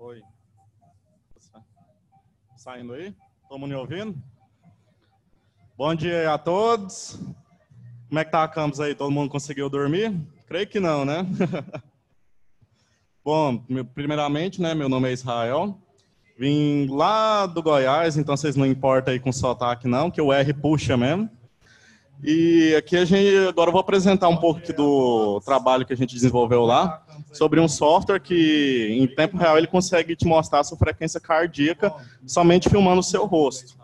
Oi. Saindo aí? Todo mundo me ouvindo? Bom dia a todos. Como é que tá a campus aí? Todo mundo conseguiu dormir? Creio que não, né? Bom, primeiramente, né, meu nome é Israel. Vim lá do Goiás, então vocês não importam aí com sotaque não, que o R puxa mesmo. E aqui agora eu vou apresentar um pouco aqui do trabalho que a gente desenvolveu lá, sobre um software que em tempo real ele consegue te mostrar a sua frequência cardíaca somente filmando o seu rosto.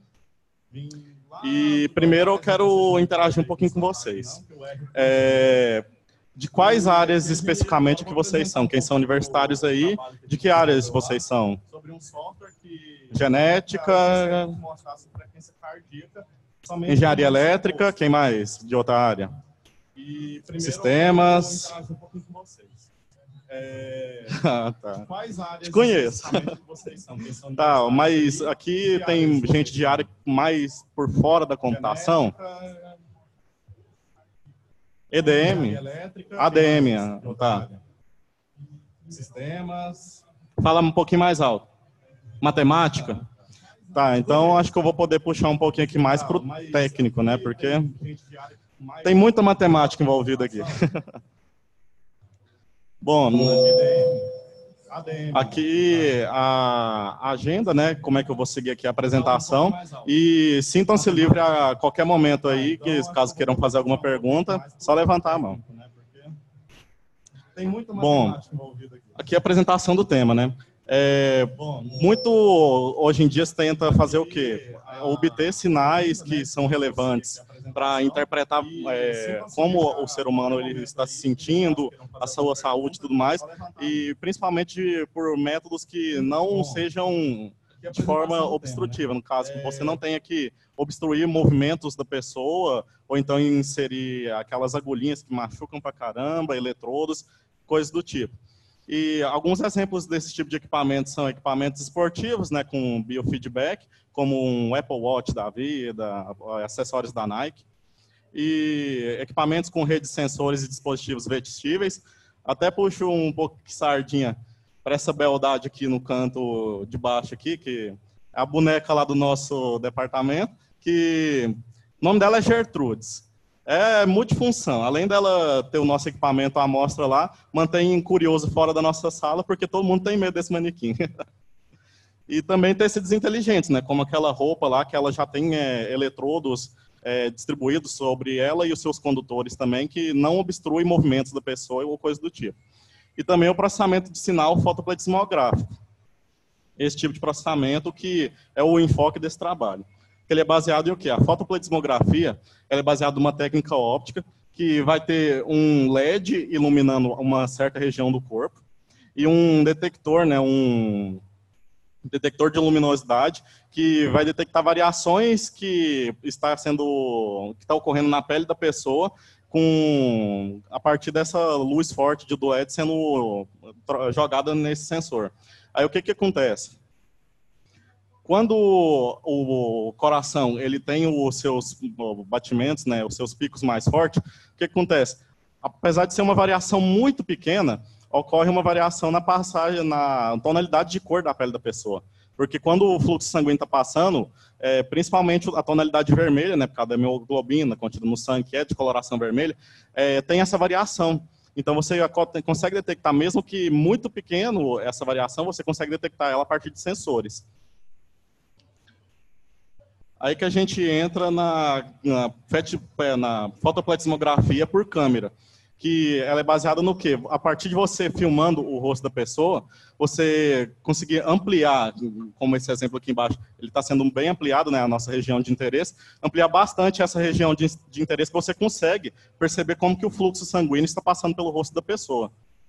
E primeiro eu quero interagir um pouquinho com vocês. De quais áreas especificamente que vocês são? Quem são universitários aí? De que áreas vocês são? Genética, engenharia elétrica, quem mais de outra área? Sistemas. Tá. Te conheço. Tá, mas aqui tem gente de área mais por fora da computação? EDM? ADM, tá. Sistemas. Fala um pouquinho mais alto. Matemática? Tá, então acho que eu vou poder puxar um pouquinho aqui mais para o técnico, né? Porque tem muita matemática envolvida aqui. Bom, aqui a agenda, né? Como é que eu vou seguir aqui a apresentação. E sintam-se livre a qualquer momento aí, que caso queiram fazer alguma pergunta, só levantar a mão. Bom, aqui a apresentação do tema, né? Muito hoje em dia se tenta fazer o quê? Obter sinais que são relevantes para interpretar como o ser humano ele está se sentindo, a sua saúde e tudo mais, e principalmente por métodos que não sejam de forma obstrutiva, no caso que você não tenha que obstruir movimentos da pessoa, ou então inserir aquelas agulhinhas que machucam pra caramba, eletrodos, coisas do tipo. E alguns exemplos desse tipo de equipamento são equipamentos esportivos, né, com biofeedback, como um Apple Watch da vida, acessórios da Nike, e equipamentos com rede de sensores e dispositivos vestíveis. Até puxo um pouco de sardinha para essa beldade aqui no canto de baixo aqui, que é a boneca lá do nosso departamento, que o nome dela é Gertrudes. É multifunção. Além dela ter o nosso equipamento à mostra lá, mantém curioso fora da nossa sala, porque todo mundo tem medo desse manequim. E também tecidos inteligentes, né? Como aquela roupa lá, que ela já tem eletrodos distribuídos sobre ela e os seus condutores também, que não obstruem movimentos da pessoa ou coisa do tipo. E também o processamento de sinal fotopletismográfico. Esse tipo de processamento que é o enfoque desse trabalho. Ele é baseado em o quê? A fotopletismografia ela é baseada numa técnica óptica que vai ter um LED iluminando uma certa região do corpo e um detector, né, um detector de luminosidade que vai detectar variações que está ocorrendo na pele da pessoa a partir dessa luz forte do LED sendo jogada nesse sensor. Aí o que acontece? Quando o coração ele tem os seus batimentos, né, os seus picos mais fortes, o que acontece? Apesar de ser uma variação muito pequena, ocorre uma variação na passagem, na tonalidade de cor da pele da pessoa. Porque quando o fluxo sanguíneo está passando, principalmente a tonalidade vermelha, né, por causa da hemoglobina contida no sangue, que é de coloração vermelha, tem essa variação. Então você consegue detectar, mesmo que muito pequeno essa variação, você consegue detectar ela a partir de sensores. Aí que a gente entra na fotopletismografia por câmera, que ela é baseada no quê? A partir de você filmando o rosto da pessoa, você conseguir ampliar, como esse exemplo aqui embaixo, ele está sendo bem ampliado, né, a nossa região de interesse, ampliar bastante essa região de interesse, que você consegue perceber como que o fluxo sanguíneo está passando pelo rosto da pessoa.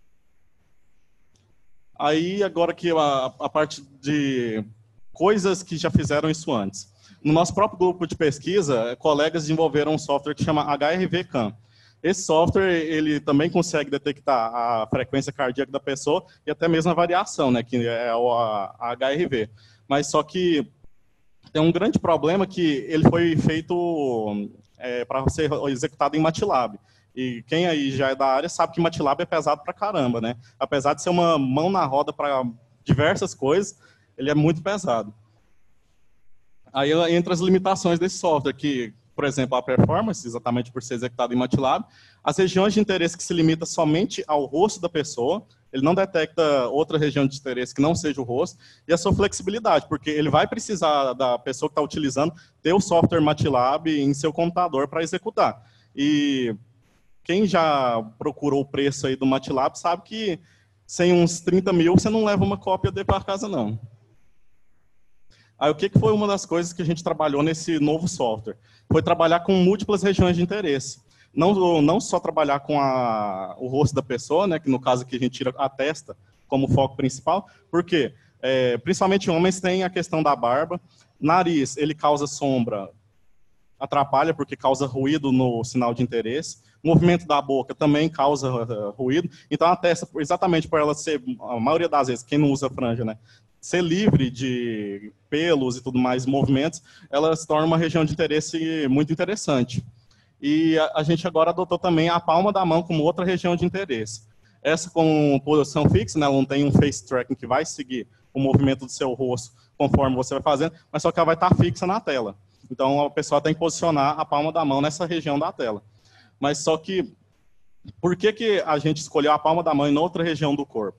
Aí, agora que a parte de coisas que já fizeram isso antes. No nosso próprio grupo de pesquisa, colegas desenvolveram um software que chama HRV-CAM. Esse software, ele também consegue detectar a frequência cardíaca da pessoa e até mesmo a variação, né, que é a HRV. Mas só que tem um grande problema que ele foi feito para ser executado em MATLAB. E quem aí já é da área sabe que MATLAB é pesado pra caramba, né? Apesar de ser uma mão na roda para diversas coisas, ele é muito pesado. Aí entra as limitações desse software, que, por exemplo, a performance, exatamente por ser executado em MATLAB, as regiões de interesse que se limita somente ao rosto da pessoa, ele não detecta outra região de interesse que não seja o rosto, e a sua flexibilidade, porque ele vai precisar da pessoa que está utilizando ter o software MATLAB em seu computador para executar. E quem já procurou o preço aí do MATLAB sabe que sem uns 30 mil você não leva uma cópia dele para casa, não. Aí o que foi uma das coisas que a gente trabalhou nesse novo software? Foi trabalhar com múltiplas regiões de interesse. Não só trabalhar com o rosto da pessoa, né, que no caso aqui a gente tira a testa como foco principal, porque principalmente homens têm a questão da barba, nariz, ele causa sombra, atrapalha porque causa ruído no sinal de interesse, o movimento da boca também causa ruído, então a testa, exatamente por ela ser, a maioria das vezes, quem não usa franja, né, ser livre de pelos e tudo mais, movimentos, ela se torna uma região de interesse muito interessante. E a gente agora adotou também a palma da mão como outra região de interesse. Essa com posição fixa, né, ela não tem um face tracking que vai seguir o movimento do seu rosto conforme você vai fazendo, mas só que ela vai estar fixa na tela. Então a pessoa tem que posicionar a palma da mão nessa região da tela. Mas só que, por que a gente escolheu a palma da mão e não outra região do corpo?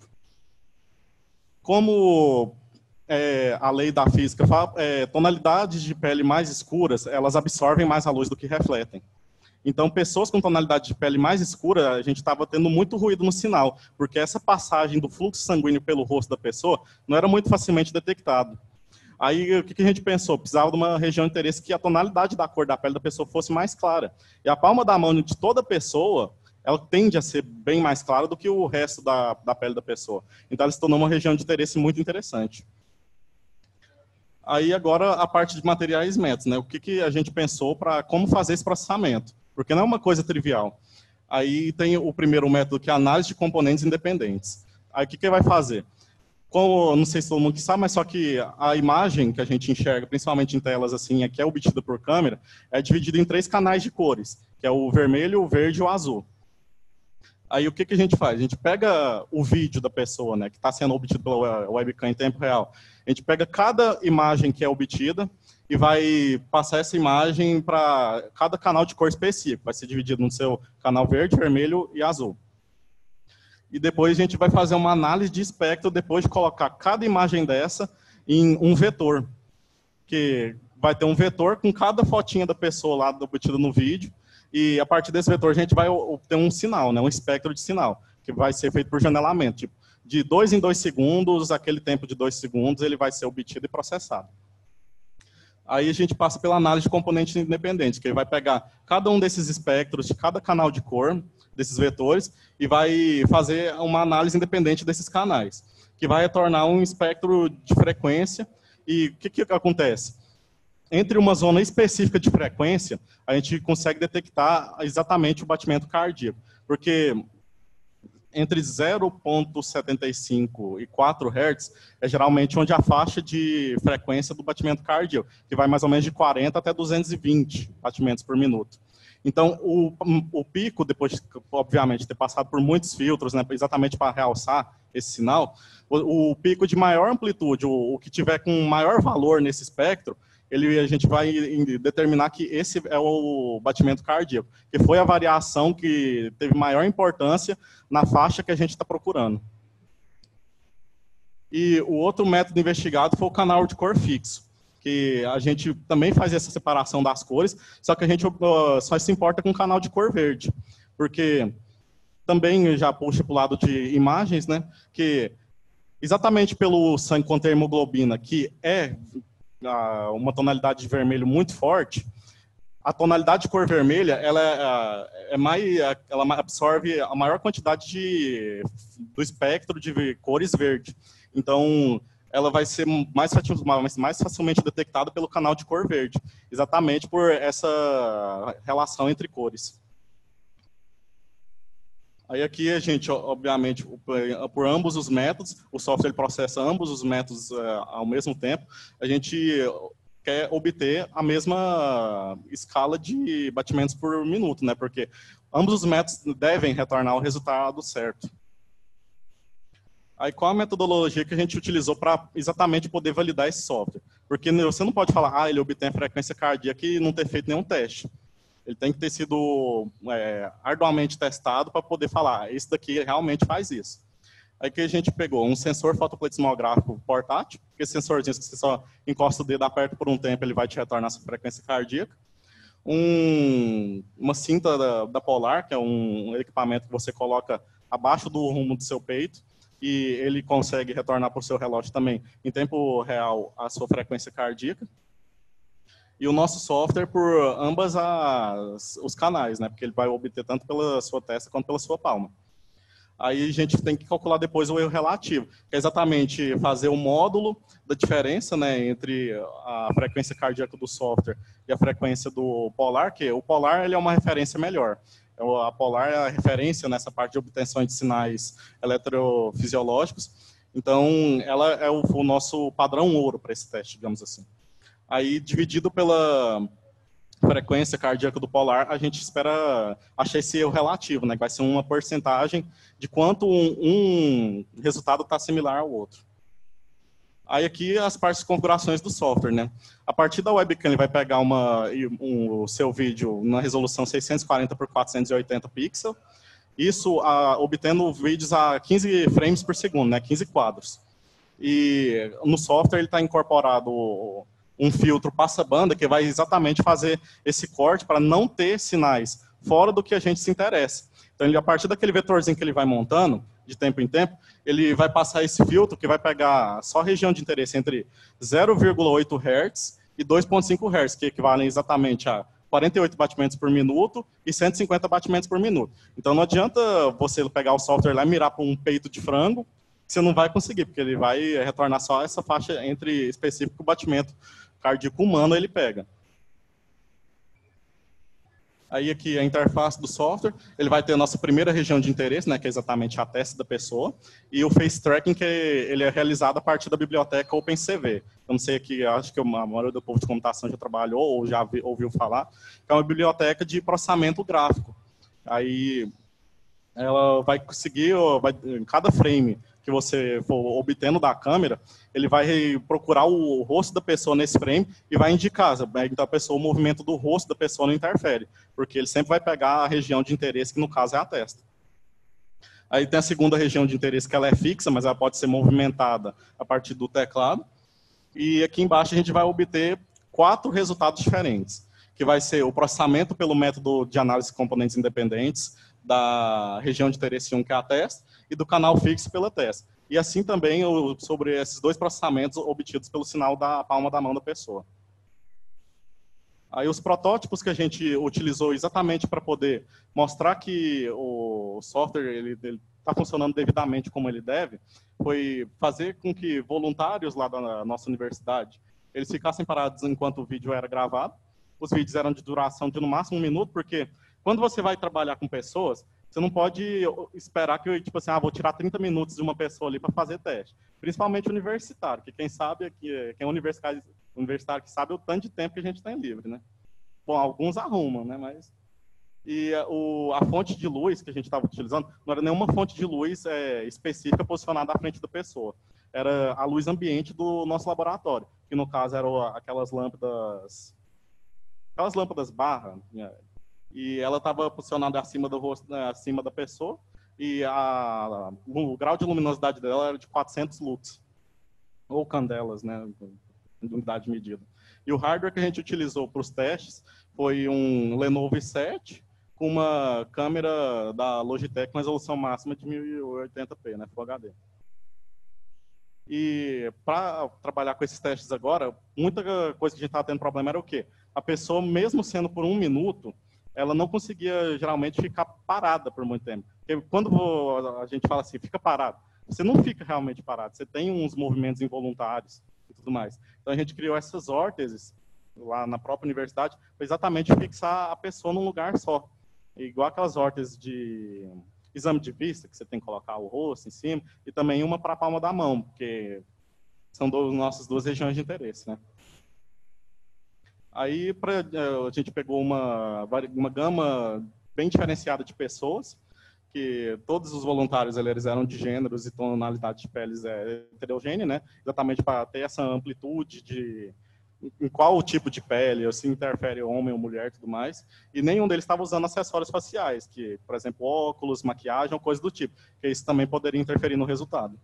Como a lei da física fala, tonalidades de pele mais escuras, elas absorvem mais a luz do que refletem. Então, pessoas com tonalidade de pele mais escura, a gente estava tendo muito ruído no sinal, porque essa passagem do fluxo sanguíneo pelo rosto da pessoa não era muito facilmente detectado. Aí, o que a gente pensou? Precisava de uma região de interesse que a tonalidade da cor da pele da pessoa fosse mais clara. E a palma da mão de toda pessoa, ela tende a ser bem mais clara do que o resto da pele da pessoa. Então, ela se tornou uma região de interesse muito interessante. Aí, agora, a parte de materiais e métodos, né? O que a gente pensou para como fazer esse processamento? Porque não é uma coisa trivial. Aí tem o primeiro método, que é a análise de componentes independentes. Aí, o que vai fazer? Como, não sei se todo mundo sabe, mas só que a imagem que a gente enxerga, principalmente em telas assim, que é obtida por câmera, é dividida em 3 canais de cores, que é o vermelho, o verde e o azul. Aí o que a gente faz? A gente pega o vídeo da pessoa, né, que está sendo obtido pela webcam em tempo real. A gente pega cada imagem que é obtida e vai passar essa imagem para cada canal de cor específico. Vai ser dividido no seu canal verde, vermelho e azul. E depois a gente vai fazer uma análise de espectro depois de colocar cada imagem dessa em um vetor. Que vai ter um vetor com cada fotinha da pessoa lá obtida no vídeo. E a partir desse vetor a gente vai obter um sinal, né, um espectro de sinal, que vai ser feito por janelamento. Tipo, de 2 em 2 segundos, aquele tempo de 2 segundos, ele vai ser obtido e processado. Aí a gente passa pela análise de componentes independentes, que ele vai pegar cada um desses espectros de cada canal de cor, desses vetores, e vai fazer uma análise independente desses canais, que vai retornar um espectro de frequência. E o que acontece? Entre uma zona específica de frequência, a gente consegue detectar exatamente o batimento cardíaco, porque entre 0,75 e 4 Hz é geralmente onde a faixa de frequência do batimento cardíaco, que vai mais ou menos de 40 até 220 batimentos por minuto. Então, o pico, depois de, obviamente, ter passado por muitos filtros, né, exatamente para realçar esse sinal, o pico de maior amplitude, o que tiver com maior valor nesse espectro, a gente vai determinar que esse é o batimento cardíaco, que foi a variação que teve maior importância na faixa que a gente está procurando. E o outro método investigado foi o canal de cor fixo, que a gente também faz essa separação das cores, só que a gente só se importa com o canal de cor verde, porque também já puxa para o lado de imagens, né, que exatamente pelo sangue conter hemoglobina, que é uma tonalidade de vermelho muito forte, a tonalidade de cor vermelha ela absorve a maior quantidade do espectro de cores verde. Então, ela vai ser mais facilmente detectada pelo canal de cor verde, exatamente por essa relação entre cores. Aí aqui a gente, obviamente, por ambos os métodos, o software processa ambos os métodos ao mesmo tempo, a gente quer obter a mesma escala de batimentos por minuto, né? Porque ambos os métodos devem retornar o resultado certo. Aí qual a metodologia que a gente utilizou para exatamente poder validar esse software? Porque você não pode falar, ele obtém a frequência cardíaca e não ter feito nenhum teste. Ele tem que ter sido arduamente testado para poder falar, esse daqui realmente faz isso. Aí que a gente pegou um sensor fotopletismográfico portátil, que esse sensorzinho que você só encosta o dedo, aperta por um tempo, ele vai te retornar a sua frequência cardíaca. Uma cinta da Polar, que é um equipamento que você coloca abaixo do rumo do seu peito, e ele consegue retornar para o seu relógio também, em tempo real, a sua frequência cardíaca. E o nosso software por ambas os canais, né? Porque ele vai obter tanto pela sua testa quanto pela sua palma. Aí a gente tem que calcular depois o erro relativo, que é exatamente fazer o módulo da diferença, né, entre a frequência cardíaca do software e a frequência do Polar, que o Polar ele é uma referência melhor. A Polar é a referência nessa parte de obtenção de sinais eletrofisiológicos, então ela é o nosso padrão ouro para esse teste, digamos assim. Aí, dividido pela frequência cardíaca do Polar, a gente espera achar esse erro relativo, né? Que vai ser uma porcentagem de quanto um resultado está similar ao outro. Aí aqui as partes de configurações do software, né? A partir da webcam ele vai pegar o seu vídeo na resolução 640 por 480 pixels, isso obtendo vídeos a 15 frames por segundo, né? 15 quadros. E no software ele está incorporado um filtro passa-banda que vai exatamente fazer esse corte para não ter sinais fora do que a gente se interessa. Então, a partir daquele vetorzinho que ele vai montando, de tempo em tempo, ele vai passar esse filtro que vai pegar só a região de interesse entre 0,8 Hz e 2,5 Hz, que equivalem exatamente a 48 batimentos por minuto e 150 batimentos por minuto. Então, não adianta você pegar o software lá e mirar para um peito de frango, que você não vai conseguir, porque ele vai retornar só essa faixa entre específico batimento cardíaco humano ele pega. Aí aqui a interface do software, ele vai ter a nossa primeira região de interesse, né, que é exatamente a testa da pessoa, e o face tracking, que ele é realizado a partir da biblioteca OpenCV. Eu não sei aqui, acho que a maioria do povo de computação já trabalhou ou já ouviu falar, que é uma biblioteca de processamento gráfico. Aí ela vai conseguir, em cada frame que você for obtendo da câmera, ele vai procurar o rosto da pessoa nesse frame e vai indicar, então a pessoa, o movimento do rosto da pessoa não interfere, porque ele sempre vai pegar a região de interesse, que no caso é a testa. Aí tem a segunda região de interesse, que ela é fixa, mas ela pode ser movimentada a partir do teclado. E aqui embaixo a gente vai obter 4 resultados diferentes, que vai ser o processamento pelo método de análise de componentes independentes, da região de interesse 1, que é a testa, e do canal fixo pela testa. E assim também sobre esses 2 processamentos obtidos pelo sinal da palma da mão da pessoa. Aí os protótipos que a gente utilizou exatamente para poder mostrar que o software ele está funcionando devidamente como ele deve, foi fazer com que voluntários lá da nossa universidade, eles ficassem parados enquanto o vídeo era gravado. Os vídeos eram de duração de no máximo 1 minuto, porque quando você vai trabalhar com pessoas, você não pode esperar que, tipo assim, vou tirar 30 minutos de uma pessoa ali para fazer teste. Principalmente universitário, que quem sabe, quem é universitário que sabe o tanto de tempo que a gente tem livre, né? Bom, alguns arrumam, né? Mas... E a fonte de luz que a gente estava utilizando não era nenhuma fonte de luz específica posicionada à frente da pessoa. Era a luz ambiente do nosso laboratório, que no caso eram aquelas lâmpadas barra, né? E ela estava posicionada acima do rosto, acima da pessoa, e o grau de luminosidade dela era de 400 lux, ou candelas, né, de unidade medida. E o hardware que a gente utilizou para os testes foi um Lenovo i7 com uma câmera da Logitech com resolução máxima de 1080p, né, Full HD. E para trabalhar com esses testes agora, muita coisa que a gente estava tendo problema era o quê? A pessoa, mesmo sendo por 1 minuto, ela não conseguia, geralmente, ficar parada por muito tempo. Porque quando a gente fala assim, fica parado, você não fica realmente parado, você tem uns movimentos involuntários e tudo mais. Então, a gente criou essas órteses lá na própria universidade para exatamente fixar a pessoa num lugar só. Igual aquelas órteses de exame de vista, que você tem que colocar o rosto em cima, e também uma para a palma da mão, porque são nossas 2 regiões de interesse, né? Aí a gente pegou uma gama bem diferenciada de pessoas, que todos os voluntários eles eram de gêneros e tonalidade de peles heterogênea, né? Exatamente para ter essa amplitude de em qual tipo de pele, se interfere homem ou mulher e tudo mais. E nenhum deles estava usando acessórios faciais, que, por exemplo, óculos, maquiagem ou coisa do tipo, que isso também poderia interferir no resultado.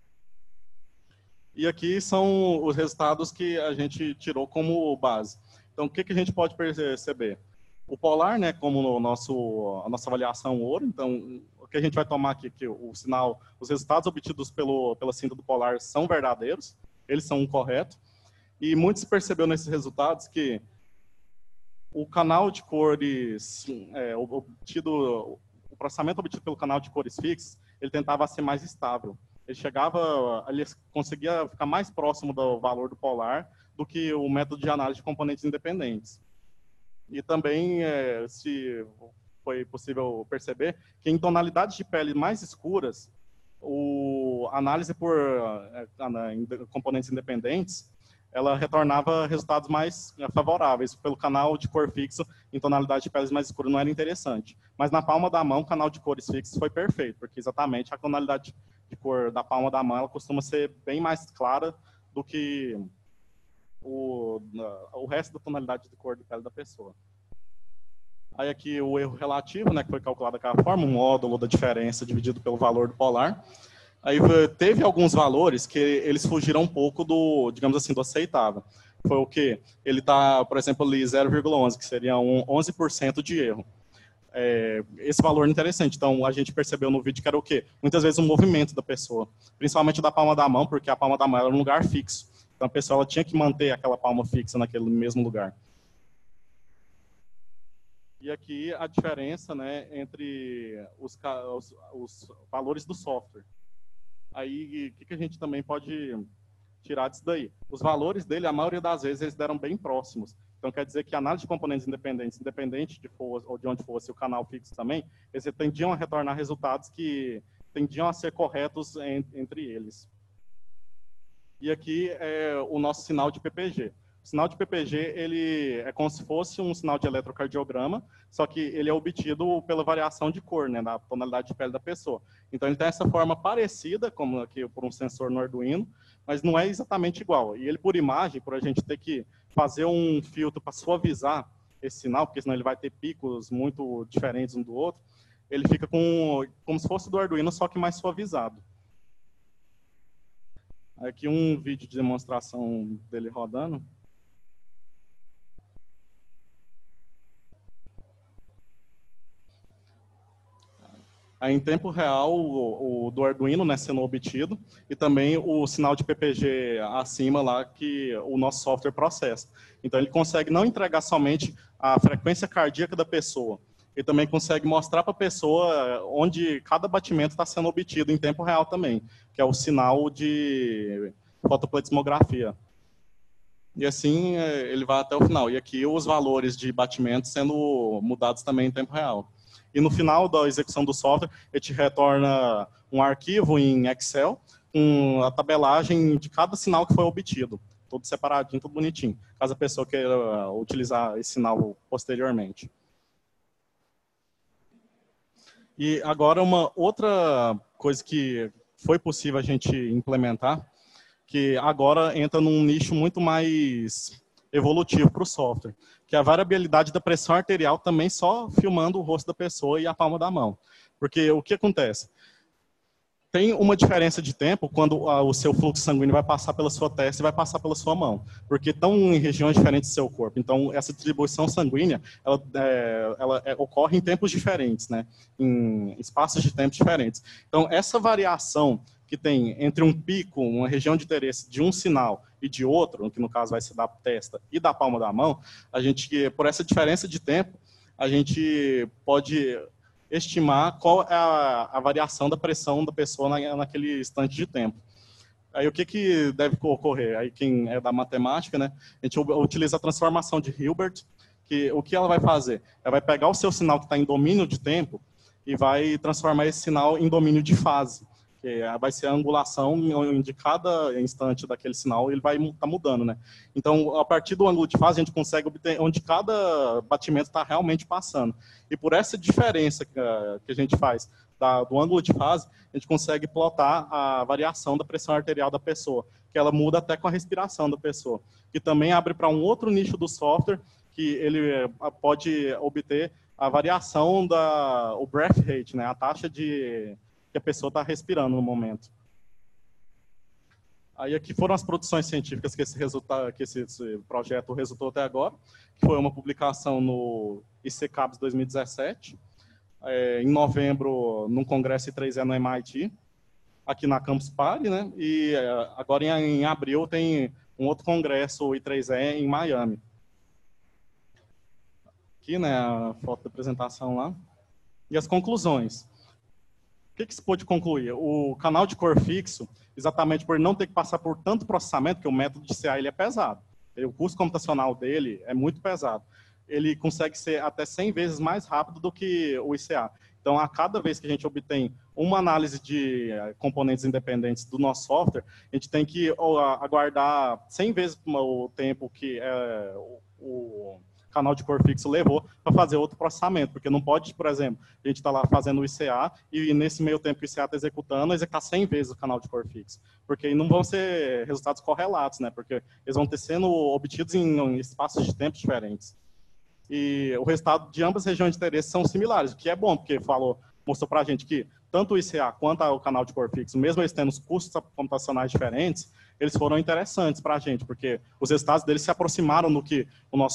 E aqui são os resultados que a gente tirou como base. Então, o que a gente pode perceber? O polar, né, como a nossa avaliação ouro, então, o que a gente vai tomar aqui, que o sinal, os resultados obtidos pela cinta do polar são verdadeiros, eles são corretos, e muito se percebeu nesses resultados que o canal de cores o processamento obtido pelo canal de cores fixo, ele tentava ser mais estável. Ele conseguia ficar mais próximo do valor do polar do que o método de análise de componentes independentes. E também se foi possível perceber que em tonalidades de pele mais escuras, a análise por componentes independentes, ela retornava resultados mais favoráveis. Pelo canal de cor fixo, em tonalidade de peles mais escuras, não era interessante. Mas na palma da mão, o canal de cores fixo foi perfeito, porque exatamente a tonalidade de cor da palma da mão ela costuma ser bem mais clara do que o resto da tonalidade de cor de pele da pessoa. Aí aqui o erro relativo, né, que foi calculado daquela forma, um módulo da diferença dividido pelo valor do polar. Aí teve alguns valores que eles fugiram um pouco do, digamos assim, do aceitável. Foi o quê? Ele está, por exemplo, ali 0,11, que seria 11% de erro. Esse valor é interessante. Então, a gente percebeu no vídeo que era o quê? Muitas vezes o movimento da pessoa, principalmente da palma da mão, porque a palma da mão era um lugar fixo. Então, a pessoa ela tinha que manter aquela palma fixa naquele mesmo lugar. E aqui a diferença, né, entre os valores do software. Aí, o que a gente também pode tirar disso daí? Os valores dele, a maioria das vezes, eles deram bem próximos. Então, quer dizer que a análise de componentes independentes, independente ou de onde fosse o canal fixo também, eles tendiam a retornar resultados que tendiam a ser corretos entre eles. E aqui é o nosso sinal de PPG. O sinal de PPG ele é como se fosse um sinal de eletrocardiograma, só que ele é obtido pela variação de cor, né, da tonalidade de pele da pessoa. Então, ele tem essa forma parecida, como aqui por um sensor no Arduino, mas não é exatamente igual. E ele, por imagem, por a gente ter que fazer um filtro para suavizar esse sinal, porque senão ele vai ter picos muito diferentes um do outro, ele fica como se fosse do Arduino, só que mais suavizado. Aqui um vídeo de demonstração dele rodando. Aí, em tempo real, o do Arduino, né, sendo obtido, e também o sinal de PPG acima lá que o nosso software processa. Então, ele consegue não entregar somente a frequência cardíaca da pessoa, ele também consegue mostrar para a pessoa onde cada batimento está sendo obtido em tempo real também, que é o sinal de fotopletismografia. E assim, ele vai até o final. E aqui os valores de batimento sendo mudados também em tempo real. E no final da execução do software, ele te retorna um arquivo em Excel com a tabelagem de cada sinal que foi obtido. Tudo separadinho, tudo bonitinho. Caso a pessoa queira utilizar esse sinal posteriormente. E agora uma outra coisa que foi possível a gente implementar, que agora entra num nicho muito mais evolutivo para o software, que é a variabilidade da pressão arterial também só filmando o rosto da pessoa e a palma da mão. Porque o que acontece? Tem uma diferença de tempo quando o seu fluxo sanguíneo vai passar pela sua testa e vai passar pela sua mão, porque estão em regiões diferentes do seu corpo. Então, essa distribuição sanguínea, ela ocorre em tempos diferentes, né? Em espaços de tempo diferentes. Então, essa variação que tem entre um pico, uma região de interesse de um sinal e de outro, que no caso vai ser da testa e da palma da mão, a gente, por essa diferença de tempo, a gente pode estimar qual é a variação da pressão da pessoa naquele instante de tempo. Aí o que deve ocorrer? Aí quem é da matemática, né, a gente utiliza a transformação de Hilbert, que o que ela vai fazer? Ela vai pegar o seu sinal que está em domínio de tempo e vai transformar esse sinal em domínio de fase. Que vai ser a angulação de cada instante daquele sinal, ele vai estar mudando, né? Então, a partir do ângulo de fase, a gente consegue obter onde cada batimento está realmente passando. E por essa diferença que a gente faz do ângulo de fase, a gente consegue plotar a variação da pressão arterial da pessoa, que ela muda até com a respiração da pessoa. Que também abre para um outro nicho do software, que ele pode obter a variação o breath rate, né, a taxa que a pessoa está respirando no momento. Aí aqui foram as produções científicas que esse projeto resultou até agora, que foi uma publicação no ICCABS 2017, em novembro, num congresso I3E no MIT, aqui na Campus Party, né? E agora em abril tem um outro congresso, o I3E, em Miami. Aqui, né, a foto da apresentação lá. E as conclusões. O que se pôde concluir? O canal de cor fixo, exatamente por não ter que passar por tanto processamento, que o método de CA ele é pesado. O custo computacional dele é muito pesado. Ele consegue ser até 100 vezes mais rápido do que o ICA. Então, a cada vez que a gente obtém uma análise de componentes independentes do nosso software, a gente tem que aguardar 100 vezes o tempo que o canal de cor fixo levou para fazer outro processamento, porque não pode, por exemplo, a gente está lá fazendo o ICA e nesse meio tempo que o ICA está executando, executar 100 vezes o canal de cor fixo, porque aí não vão ser resultados correlatos, né? Porque eles vão ter sendo obtidos em espaços de tempo diferentes. E o resultado de ambas as regiões de interesse são similares, o que é bom, porque mostrou para a gente que tanto o ICA quanto o canal de cor fixo, mesmo eles tendo os custos computacionais diferentes, eles foram interessantes para a gente, porque os resultados deles se aproximaram do que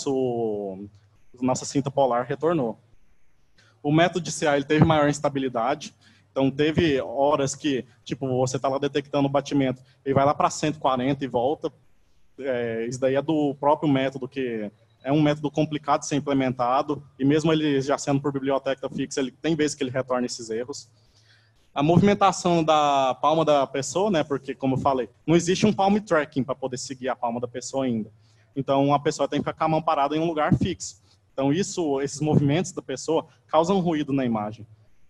nossa cinta polar retornou. O método de CA ele teve maior instabilidade, então teve horas que, tipo, você está lá detectando o batimento, ele vai lá para 140 e volta. Isso daí é do próprio método, que é um método complicado de ser implementado, e mesmo ele já sendo por biblioteca fixa, ele tem vezes que ele retorna esses erros. A movimentação da palma da pessoa, né, porque, como eu falei, não existe um palm tracking para poder seguir a palma da pessoa ainda. Então, a pessoa tem que ficar com a mão parada em um lugar fixo. Então, esses movimentos da pessoa causam ruído na imagem.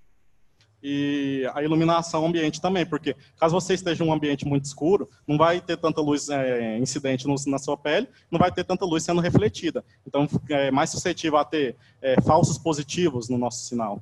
E a iluminação ambiente também, porque caso você esteja em um ambiente muito escuro, não vai ter tanta luz incidente na sua pele, não vai ter tanta luz sendo refletida. Então, é mais suscetível a ter falsos positivos no nosso sinal.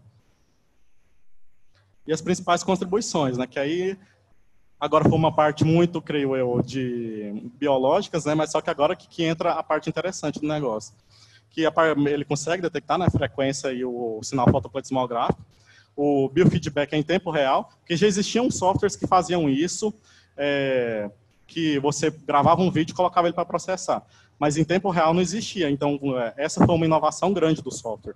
E as principais contribuições, né, que aí agora foi uma parte muito, creio eu, de biológicas, né, mas só que agora que entra a parte interessante do negócio. Que ele consegue detectar, né, a frequência e o sinal fotoplatismográfico. O biofeedback é em tempo real, porque já existiam softwares que faziam isso, que você gravava um vídeo e colocava ele para processar. Mas em tempo real não existia, então essa foi uma inovação grande do software.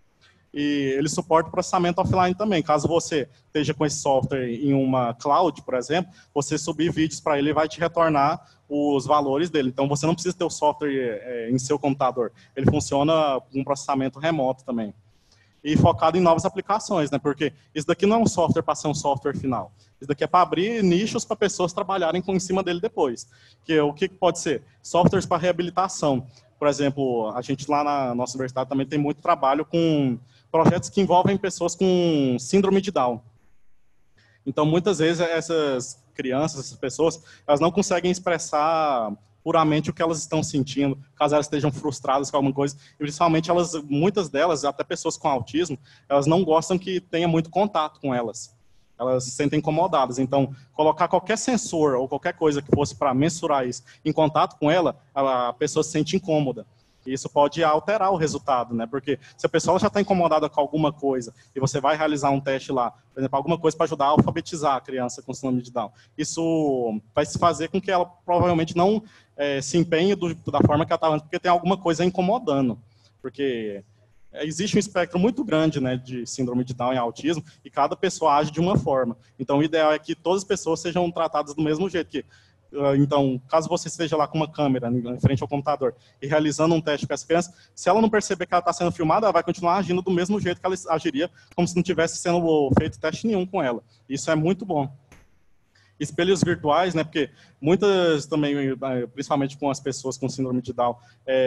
E ele suporta o processamento offline também. Caso você esteja com esse software em uma cloud, por exemplo, você subir vídeos para ele vai te retornar os valores dele. Então, você não precisa ter o software em seu computador. Ele funciona com processamento remoto também. E focado em novas aplicações, né? Porque isso daqui não é um software para ser um software final. Isso daqui é para abrir nichos para pessoas trabalharem em cima dele depois. O que pode ser? Softwares para reabilitação. Por exemplo, a gente lá na nossa universidade também tem muito trabalho com projetos que envolvem pessoas com síndrome de Down. Então, muitas vezes, essas crianças, essas pessoas, elas não conseguem expressar puramente o que elas estão sentindo, caso elas estejam frustradas com alguma coisa. E, principalmente, muitas delas, até pessoas com autismo, elas não gostam que tenha muito contato com elas. Elas se sentem incomodadas. Então, colocar qualquer sensor ou qualquer coisa que fosse para mensurar isso em contato com ela, a pessoa se sente incômoda. E isso pode alterar o resultado, né? Porque se a pessoa já está incomodada com alguma coisa e você vai realizar um teste lá, por exemplo, alguma coisa para ajudar a alfabetizar a criança com síndrome de Down, isso vai se fazer com que ela provavelmente não se empenhe da forma que ela estava antes, porque tem alguma coisa incomodando. Porque existe um espectro muito grande, né, de síndrome de Down e autismo, e cada pessoa age de uma forma. Então, o ideal é que todas as pessoas sejam tratadas do mesmo jeito. Então, caso você esteja lá com uma câmera em frente ao computador e realizando um teste com essa criança, se ela não perceber que ela está sendo filmada, ela vai continuar agindo do mesmo jeito que ela agiria, como se não tivesse sendo feito teste nenhum com ela. Isso é muito bom. Espelhos virtuais, né, porque muitas também, principalmente com as pessoas com síndrome de Down,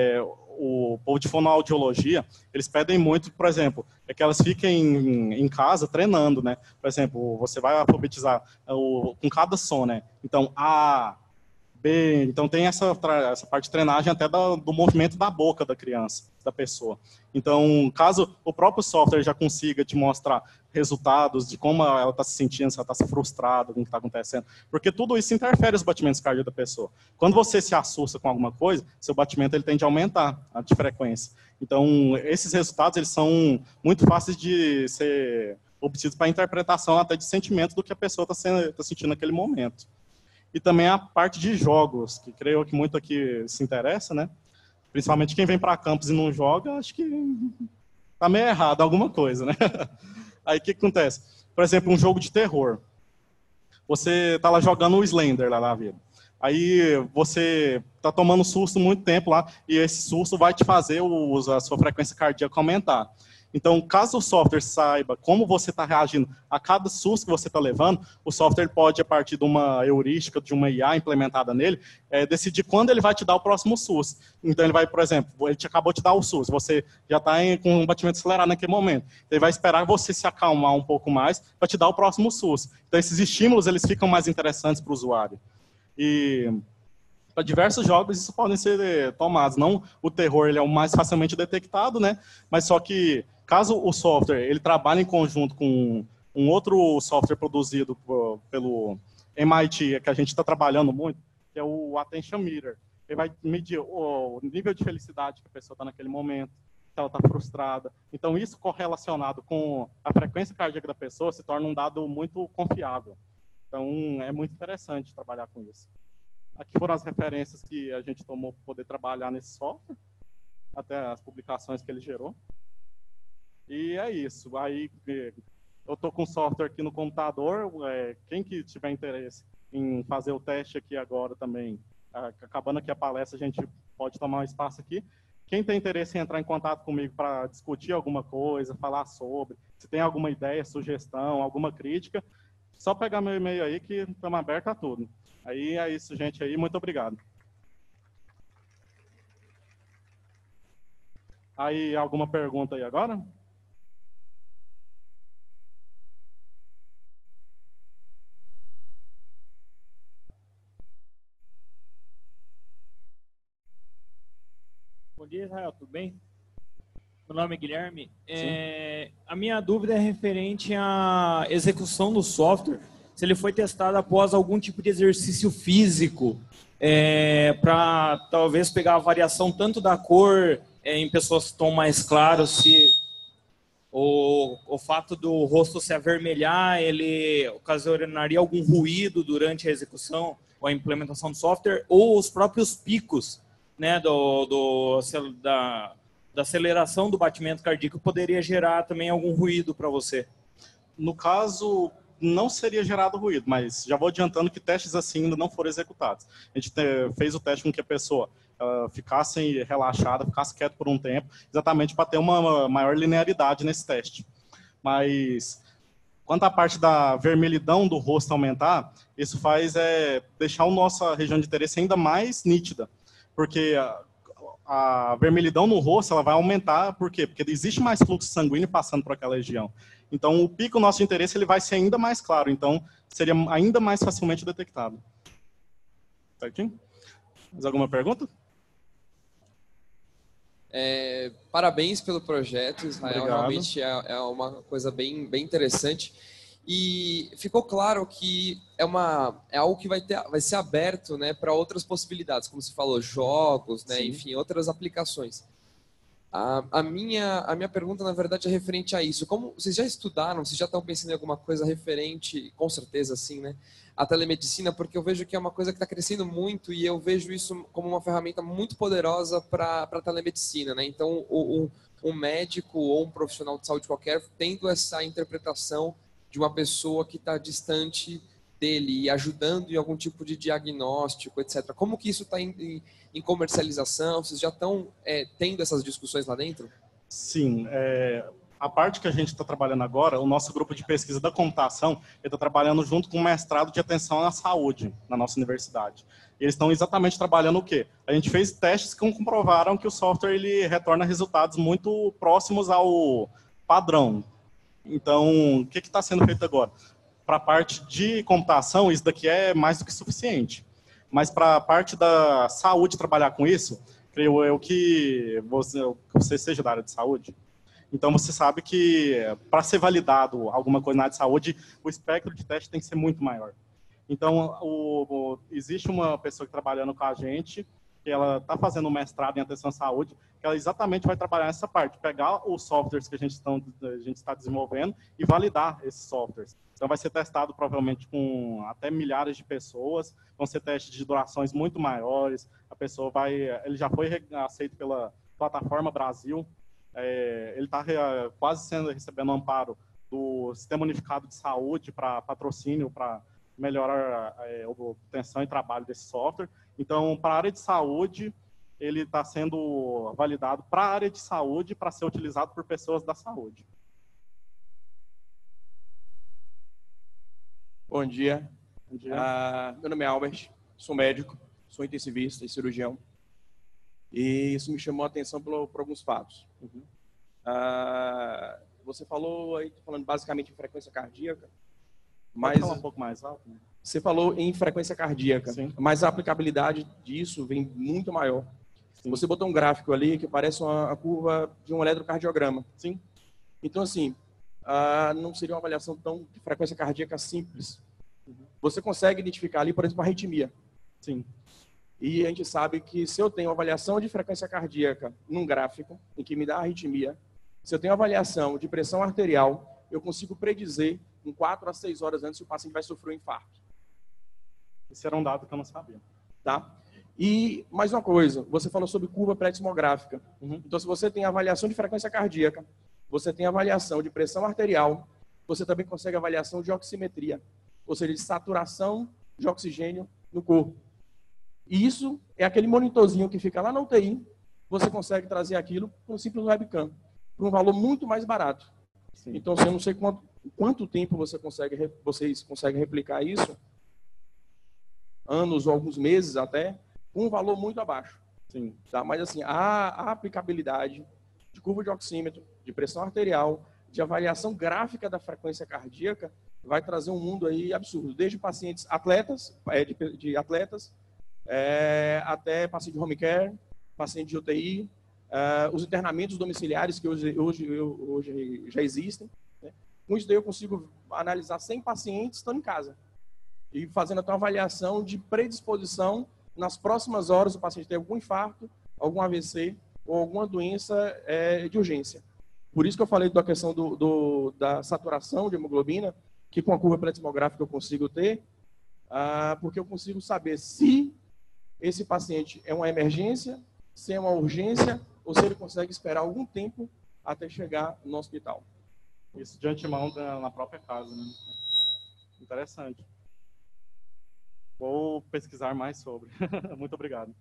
o povo de fonoaudiologia, eles pedem muito, por exemplo, que elas fiquem em casa treinando, né? Por exemplo, você vai alfabetizar com cada som, né? Então, A, B. Então, tem essa parte de treinagem até do movimento da boca da criança, da pessoa. Então, caso o próprio software já consiga te mostrar resultados de como ela está se sentindo, se ela está se frustrada com o que está acontecendo, porque tudo isso interfere nos batimentos cardíacos da pessoa. Quando você se assusta com alguma coisa, seu batimento ele tende a aumentar de frequência. Então, esses resultados eles são muito fáceis de ser obtidos para interpretação até de sentimento do que a pessoa está sentindo naquele momento. E também a parte de jogos, que creio que muito aqui se interessa, né? Principalmente quem vem para campus e não joga, acho que tá meio errado alguma coisa, né? Aí o que acontece? Por exemplo, um jogo de terror. Você tá lá jogando o Slender lá na vida. Aí você tá tomando susto muito tempo lá, e esse susto vai te fazer a sua frequência cardíaca aumentar. Então, caso o software saiba como você está reagindo a cada susto que você está levando, o software pode, a partir de uma heurística, de uma IA implementada nele, decidir quando ele vai te dar o próximo susto. Então, ele vai, por exemplo, ele acabou de dar o susto, você já está com um batimento acelerado naquele momento. Ele vai esperar você se acalmar um pouco mais para te dar o próximo susto. Então, esses estímulos eles ficam mais interessantes para o usuário. E para diversos jogos isso podem ser tomados. Não o terror ele é o mais facilmente detectado, né? Mas só que caso o software ele trabalhe em conjunto com um outro software produzido pelo MIT, que a gente está trabalhando muito, que é o Attention Meter. Ele vai medir o nível de felicidade que a pessoa está naquele momento, se ela está frustrada. Então, isso correlacionado com a frequência cardíaca da pessoa se torna um dado muito confiável. Então, é muito interessante trabalhar com isso. Aqui foram as referências que a gente tomou para poder trabalhar nesse software, até as publicações que ele gerou. E é isso. Aí eu estou com o software aqui no computador. Quem que tiver interesse em fazer o teste aqui agora também, acabando aqui a palestra, a gente pode tomar um espaço aqui. Quem tem interesse em entrar em contato comigo para discutir alguma coisa, falar sobre, se tem alguma ideia, sugestão, alguma crítica, só pegar meu e-mail aí que estamos abertos a tudo. Aí é isso, gente. Aí, muito obrigado. Aí, alguma pergunta aí agora? Bom dia, Israel, tudo bem? Meu nome é Guilherme. A minha dúvida é referente à execução do software, se ele foi testado após algum tipo de exercício físico, para talvez pegar a variação tanto da cor em pessoas que estão mais claras, se o fato do rosto se avermelhar, ele ocasionaria algum ruído durante a execução ou a implementação do software, ou os próprios picos, né, da aceleração do batimento cardíaco poderia gerar também algum ruído para você. No caso, não seria gerado ruído, mas já vou adiantando que testes assim ainda não foram executados. A gente fez o teste com que a pessoa ficasse relaxada, ficasse quieta por um tempo, exatamente para ter uma maior linearidade nesse teste. Mas quanto à parte da vermelhidão do rosto aumentar, isso faz deixar a nossa região de interesse ainda mais nítida, porque a vermelhidão no rosto ela vai aumentar, por quê? Porque existe mais fluxo sanguíneo passando por aquela região. Então, o pico nosso de interesse ele vai ser ainda mais claro, então seria ainda mais facilmente detectado. Certinho? Mais alguma pergunta? Parabéns pelo projeto, Israel. Obrigado. Realmente é uma coisa bem interessante. E ficou claro que é algo que vai ser aberto, né, para outras possibilidades, como você falou, jogos, né, enfim, outras aplicações. A minha pergunta, na verdade, é referente a isso. Como vocês já estudaram, vocês já estão pensando em alguma coisa referente, com certeza, sim, né, à telemedicina, porque eu vejo que é uma coisa que está crescendo muito e eu vejo isso como uma ferramenta muito poderosa para a telemedicina, né? Então, um médico ou um profissional de saúde qualquer tendo essa interpretação de uma pessoa que está distante dele e ajudando em algum tipo de diagnóstico, etc. Como que isso está em comercialização? Vocês já estão tendo essas discussões lá dentro? Sim. A parte que a gente está trabalhando agora, o nosso grupo de pesquisa da computação, está trabalhando junto com o mestrado de atenção à saúde na nossa universidade. Eles estão exatamente trabalhando o quê? A gente fez testes que comprovaram que o software ele retorna resultados muito próximos ao padrão. Então, o que está sendo feito agora? Para a parte de computação, isso daqui é mais do que suficiente. Mas para a parte da saúde trabalhar com isso, creio eu que você seja da área de saúde. Então, você sabe que para ser validado alguma coisa na área de saúde, o espectro de teste tem que ser muito maior. Então, existe uma pessoa que trabalhando com a gente, que ela está fazendo um mestrado em atenção à saúde, que ela exatamente vai trabalhar nessa parte, pegar os softwares que a gente está desenvolvendo e validar esses softwares. Então, vai ser testado provavelmente com até milhares de pessoas, vão ser testes de durações muito maiores, ele já foi aceito pela Plataforma Brasil, ele está quase recebendo amparo do Sistema Unificado de Saúde para patrocínio, para melhorar a obtenção e trabalho desse software. Então, para a área de saúde, ele está sendo validado para a área de saúde para ser utilizado por pessoas da saúde. Bom dia. Bom dia. Meu nome é Albert, sou médico, sou intensivista e cirurgião. E isso me chamou a atenção por alguns fatos. Uhum. Você falou aí, falando basicamente em frequência cardíaca, mas falar um pouco mais alto, né? Você falou em frequência cardíaca, sim, mas a aplicabilidade disso vem muito maior. Sim. Você botou um gráfico ali que parece a curva de um eletrocardiograma. Sim. Então, assim, não seria uma avaliação tão de frequência cardíaca simples. Uhum. Você consegue identificar ali, por exemplo, a arritmia. Sim. E a gente sabe que se eu tenho uma avaliação de frequência cardíaca num gráfico em que me dá arritmia, se eu tenho avaliação de pressão arterial, eu consigo predizer em 4 a 6 horas antes se o paciente vai sofrer um infarto. Esse era um dado que eu não sabia. Tá? E mais uma coisa, você falou sobre curva pré-dismográfica. Uhum. Então, se você tem avaliação de frequência cardíaca, você tem avaliação de pressão arterial, você também consegue avaliação de oximetria, ou seja, de saturação de oxigênio no corpo. E isso é aquele monitorzinho que fica lá na UTI, você consegue trazer aquilo com um simples webcam, por um valor muito mais barato. Sim. Então, eu não sei quanto tempo vocês conseguem replicar isso, anos ou alguns meses até, com um valor muito abaixo. Sim. Tá? Mas assim, a aplicabilidade de curva de oxímetro, de pressão arterial, de avaliação gráfica da frequência cardíaca, vai trazer um mundo aí absurdo. Desde pacientes atletas, de atletas, até paciente de home care, paciente de UTI, os internamentos domiciliares que hoje já existem. Né? Com isso daí eu consigo analisar 100 pacientes estando em casa. E fazendo até uma avaliação de predisposição nas próximas horas o paciente tem algum infarto, algum AVC ou alguma doença de urgência. Por isso que eu falei da questão da saturação de hemoglobina, que com a curva pré-dismográfica eu consigo ter, porque eu consigo saber se esse paciente é uma emergência, se é uma urgência, ou se ele consegue esperar algum tempo até chegar no hospital. Isso de antemão na própria casa, né? Interessante. Vou pesquisar mais sobre. Muito obrigado.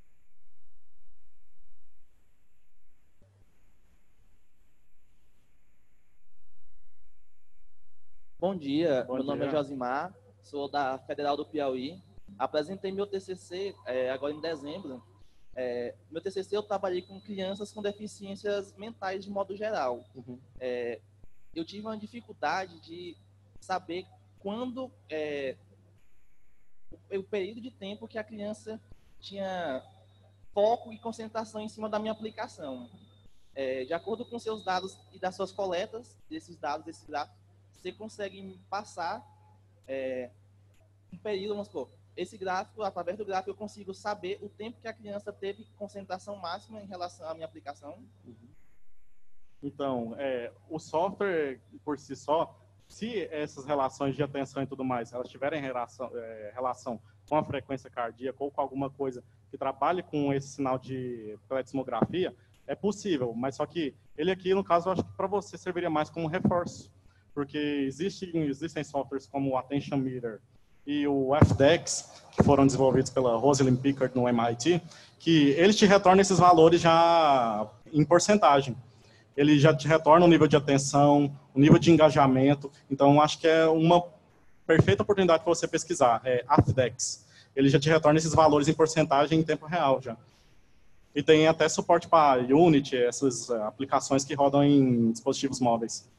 Bom dia, meu nome é Josimar, sou da Federal do Piauí. Apresentei meu TCC agora em dezembro. Meu TCC eu trabalhei com crianças com deficiências mentais de modo geral. Uhum. Eu tive uma dificuldade de saber quando o período de tempo que a criança tinha foco e concentração em cima da minha aplicação. De acordo com seus dados e das suas coletas, desses dados, desse gráfico, você consegue me passar um período, vamos supor, esse gráfico, através do gráfico, eu consigo saber o tempo que a criança teve concentração máxima em relação à minha aplicação. Uhum. Então, o software, por si só, se essas relações de atenção e tudo mais, elas tiverem relação com a frequência cardíaca ou com alguma coisa que trabalhe com esse sinal de pletismografia, é possível, mas só que ele aqui, no caso, eu acho que para você serviria mais como reforço, porque existem softwares como o Attention Meter e o FDEX, que foram desenvolvidos pela Rosalind Pickard no MIT, que eles te retornam esses valores já em porcentagem. Ele já te retorna o nível de atenção, o nível de engajamento. Então, acho que é uma perfeita oportunidade para você pesquisar. AFDEX. Ele já te retorna esses valores em porcentagem em tempo real já. E tem até suporte para Unity, essas aplicações que rodam em dispositivos móveis.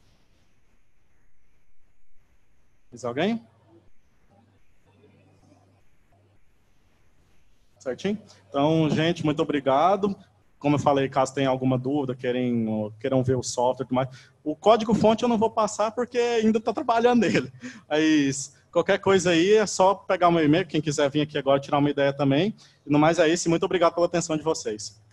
Mais alguém? Certinho? Então, gente, muito obrigado. Como eu falei, caso tenha alguma dúvida, queiram ver o software e tudo mais, o código-fonte eu não vou passar porque ainda estou trabalhando nele. Mas qualquer coisa aí é só pegar o meu e-mail, quem quiser vir aqui agora tirar uma ideia também. E no mais é isso, muito obrigado pela atenção de vocês.